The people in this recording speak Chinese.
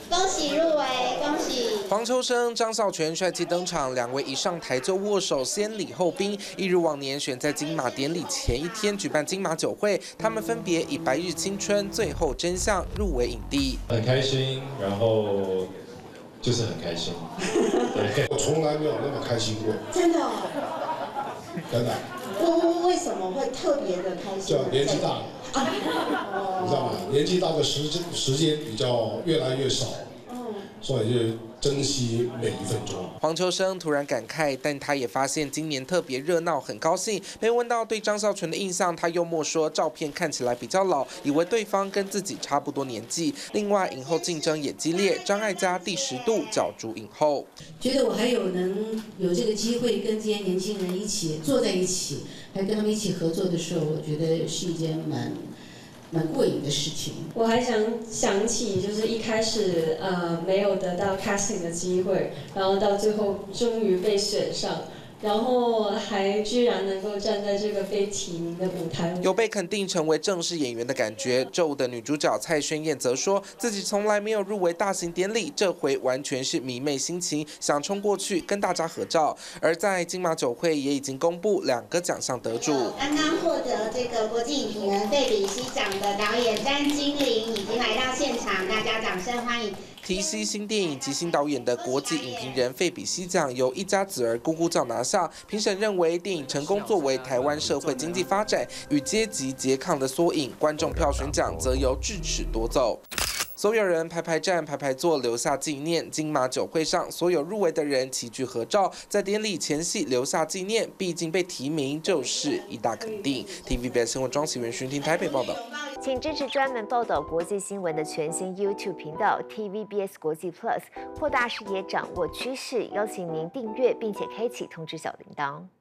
恭喜入围，恭喜！ 黄秋生、张孝全帅气登场，两位一上台就握手，先礼后兵。一如往年，选在金马典礼前一天举办金马酒会，他们分别以《白日青春》《最后真相》入围影帝。 很开心，然后就是很开心。对， 我从来没有那么开心过。 真的、 真的。 为什么会特别的开心？ 就年纪大了。你知道吗？年纪大的时间比较越来越少，所以就珍惜每一分钟。 黄秋生突然感慨，但他也发现今年特别热闹，很高兴。被问到对张孝全的印象，他幽默说照片看起来比较老，以为对方跟自己差不多年纪。另外，影后竞争也激烈，张艾嘉第10度角逐影后。 觉得我还能有这个机会跟这些年轻人一起坐在一起，还跟他们一起合作的时候，我觉得是一件蛮过瘾的事情。 我还想起，就是一开始没有得到 casting 的机会，然后到最后终于被选上，然后还居然能够站在这个被提名的舞台， 有被肯定成为正式演员的感觉。咒的女主角蔡宣燕则说自己从来没有入围大型典礼，这回完全是迷妹心情，想冲过去跟大家合照。而在金马酒会也已经公布2个奖项得主， 刚刚获得这个国际影评人费比西奖的导演詹金玲已经来到现场，大家掌声欢迎。 提携新电影及新导演的国际影评人费比西奖由一家子儿咕咕叫拿下。评审认为电影成功作为台湾社会经济发展与阶级拮抗的缩影，观众票选奖则由智齿夺走。所有人排排站、排排坐，留下纪念。金马酒会上，所有入围的人齐聚合照，在典礼前夕留下纪念。毕竟被提名就是一大肯定。TVBS 新闻庄启源、徐婷台北报道。 请支持专门报道国际新闻的全新 YouTube 频道 TVBS 国际 Plus， 扩大视野，掌握趋势。邀请您订阅并且开启通知小铃铛。